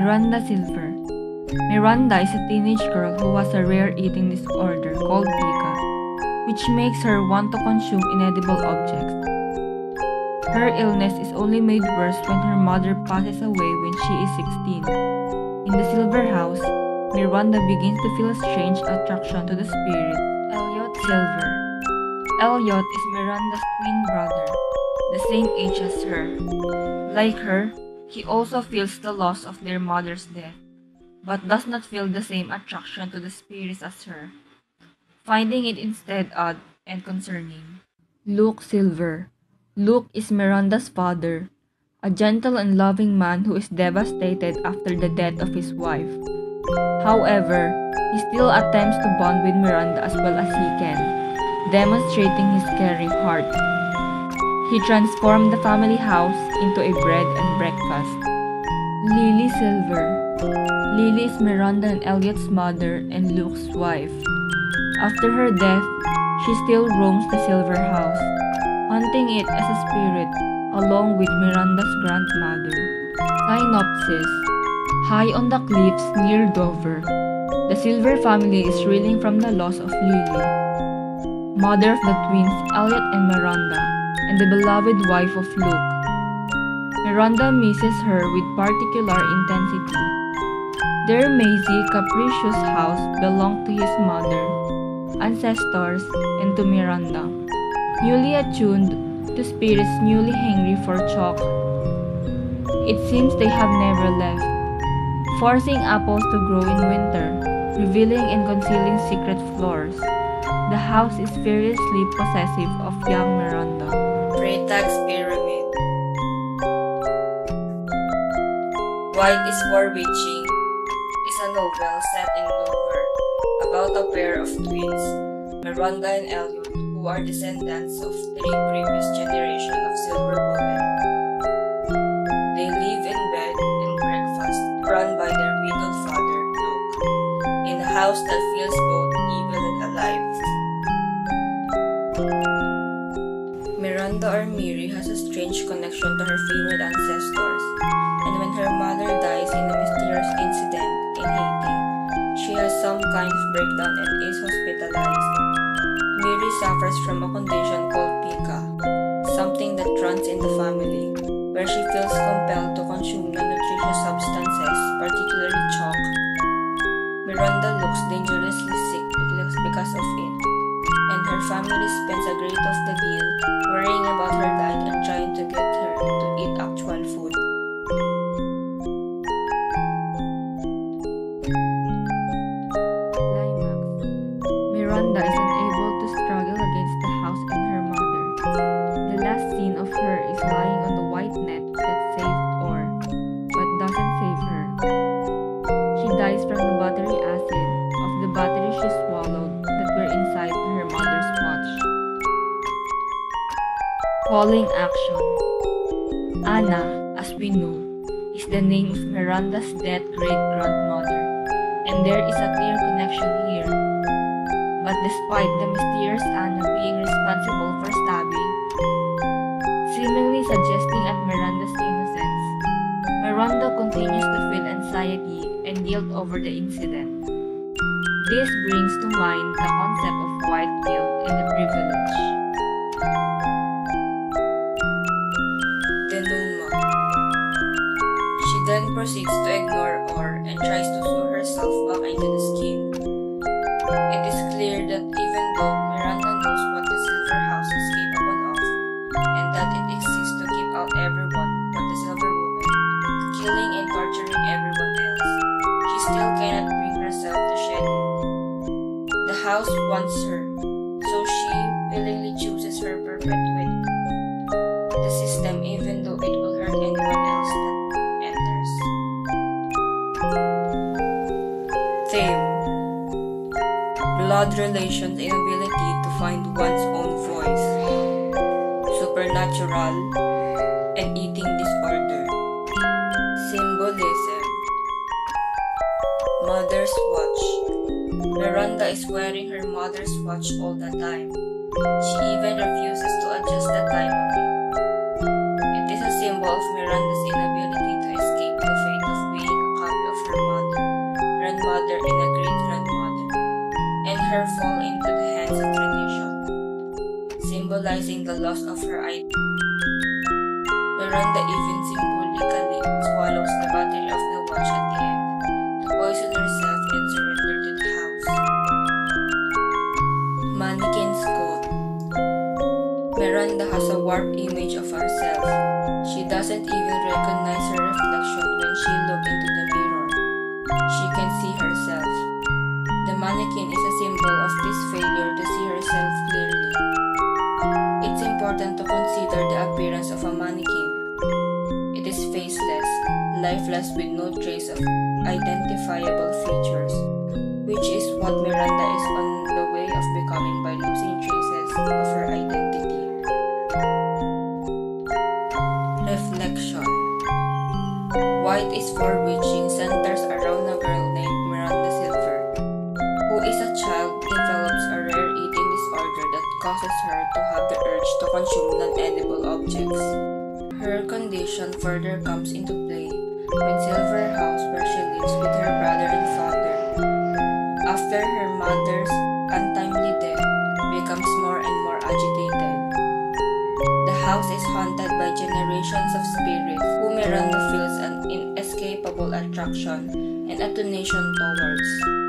Miranda Silver. Miranda is a teenage girl who has a rare eating disorder called pica, which makes her want to consume inedible objects. Her illness is only made worse when her mother passes away when she is 16. In the Silver House, Miranda begins to feel a strange attraction to the spirit, Elliot Silver. Elliot is Miranda's twin brother, the same age as her. Like her, he also feels the loss of their mother's death, but does not feel the same attraction to the spirits as her, finding it instead odd and concerning. Luke Silver. Luke is Miranda's father, a gentle and loving man who is devastated after the death of his wife. However, he still attempts to bond with Miranda as well as he can, demonstrating his caring heart. He transformed the family house into a bread and breakfast. Lily Silver. Lily is Miranda and Elliot's mother and Luke's wife. After her death, she still roams the Silver House, hunting it as a spirit along with Miranda's grandmother. Synopsis. High on the cliffs near Dover, the Silver family is reeling from the loss of Lily, mother of the twins Elliot and Miranda, and the beloved wife of Luke. Miranda misses her with particular intensity. Their mazy, capricious house belonged to his mother, ancestors, and to Miranda, newly attuned to spirits newly hungry for chalk. It seems they have never left, forcing apples to grow in winter, revealing and concealing secret floors. The house is furiously possessive of young Miranda. Freytag's Pyramid. White is for Witching is a novel set in Dover about a pair of twins, Miranda and Elliot, who are descendants of 3 previous generations of Silver women. They live in bed and breakfast run by their widowed father, Luke, in a house that feels both evil and alive. Miranda or Miri has a strange connection to her favorite ancestors, and when her mother dies in a mysterious incident in Haiti, she has some kind of breakdown and is hospitalized. Miri suffers from a condition called pica, something that runs in the family, where she feels compelled to consume non-nutritious substances, particularly chalk. Miranda looks dangerously sick because of it, and her family spends a great of the deal worrying about her diet and trying to get her to eat actual food. Climax. Miranda is unable to struggle against the house and her mother. The last scene of her is lying on the white net that saved Or, but doesn't save her. She dies from the battery acid of the battery she swallowed that were inside her mother's watch. Calling action. Anna, as we know, is the name of Miranda's dead great-grandmother, and there is a clear connection here. But despite the mysterious Anna being responsible for stabbing, seemingly suggesting at Miranda's innocence, Miranda continues to feel anxiety and guilt over the incident. This brings to mind the concept of white guilt and the privilege. Denuma. She then proceeds to ignore Or and tries to sew herself back into the skin. It is clear that even though Miranda knows what the Silver House is capable of, and that it exists to keep out everyone but the Silver Woman, killing and torturing everyone else, she still cannot bring herself to shed it. The house wants her, so she willingly chooses her perpetuity. The system, even though it will hurt anyone else that enters. Theme. Blood relations, inability to find one's own voice. Supernatural and eating disorder. Symbolism. Mother's watch. Miranda is wearing her mother's watch all the time. She even refuses to adjust the time on it. It is a symbol of Miranda's inability to escape the fate of being a copy symbolizing the loss of her identity. Miranda even symbolically swallows the battery of the watch at the end, to poison herself and surrender to the house. Mannequin's quote: Miranda has a warped image of herself. She doesn't even recognize her reflection when she looks into the mirror. She can see herself. The mannequin is a symbol of this failure to see herself clearly. It's important to consider the appearance of a mannequin. It is faceless, lifeless with no trace of identifiable features, which is what Miranda is on the way of becoming by losing traces of her identity. Reflection. White is Far-Reaching centers around a girl named Miranda Silver, who is a child develops a rare eating disorder that causes her to have the urge to consume non-edible objects. Her condition further comes into play when Silver house where she lives with her brother and father, after her mother's untimely death, becomes more and more agitated. The house is haunted by generations of spirits who Miranda feels an inescapable attraction and attunation towards.